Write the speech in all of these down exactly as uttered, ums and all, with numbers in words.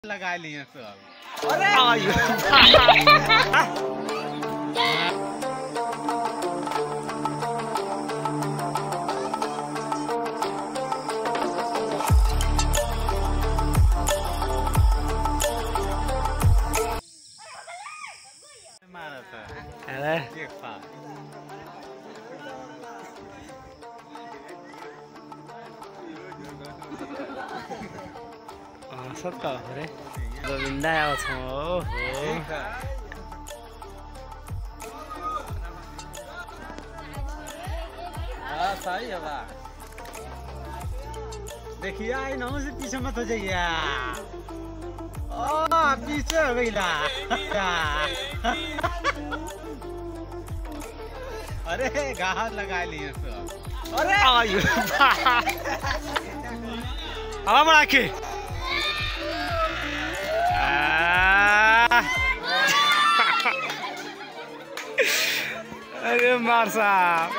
लगा लिए सब। मारा था अरे एक साथ सबका हो रे गोविंदा आउँछ हो हाँ सही है बा। देखिए आई ना से पीछे मत हो जाइए। ओ पीछे हो गई ला। अरे घास लगा लिए सब। अरे आयो हवा बड़ा के अरे मार साहब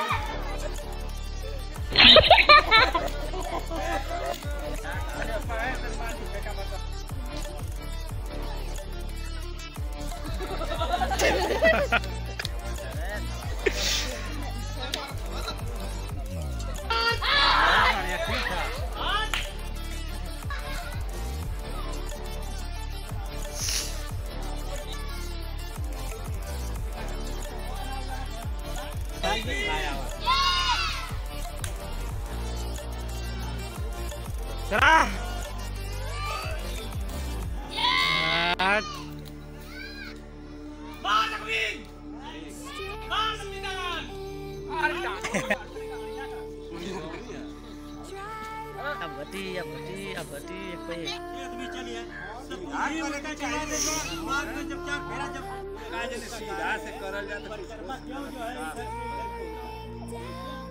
चला abadi abadi abadi apa ya जब क्या फेरा जब सीधा से करल जाता